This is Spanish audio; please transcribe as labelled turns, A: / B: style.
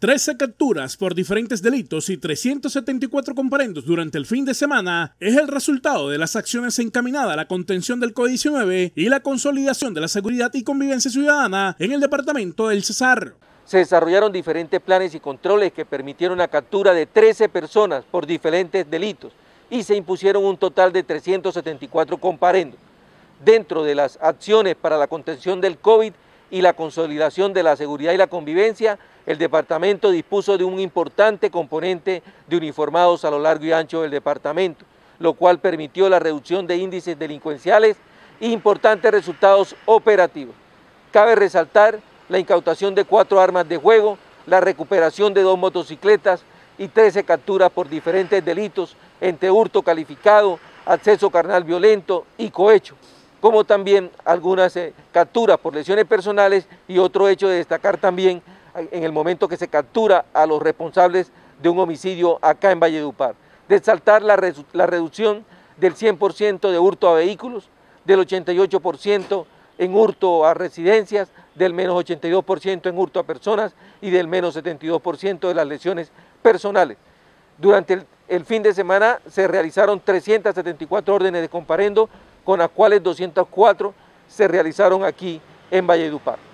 A: 13 capturas por diferentes delitos y 374 comparendos durante el fin de semana es el resultado de las acciones encaminadas a la contención del COVID-19 y la consolidación de la seguridad y convivencia ciudadana en el departamento del Cesar.
B: Se desarrollaron diferentes planes y controles que permitieron la captura de 13 personas por diferentes delitos y se impusieron un total de 374 comparendos. Dentro de las acciones para la contención del COVID y la consolidación de la seguridad y la convivencia, el departamento dispuso de un importante componente de uniformados a lo largo y ancho del departamento, lo cual permitió la reducción de índices delincuenciales e importantes resultados operativos. Cabe resaltar la incautación de 4 armas de fuego, la recuperación de 2 motocicletas y 13 capturas por diferentes delitos, entre hurto calificado, acceso carnal violento y cohecho, como también algunas capturas por lesiones personales y otro hecho de destacar también en el momento que se captura a los responsables de un homicidio acá en Valledupar. Resaltar la reducción del 100% de hurto a vehículos, del 88% en hurto a residencias, del menos 82% en hurto a personas y del menos 72% de las lesiones personales. Durante el fin de semana se realizaron 374 órdenes de comparendo, con las cuales 204 se realizaron aquí en Valledupar.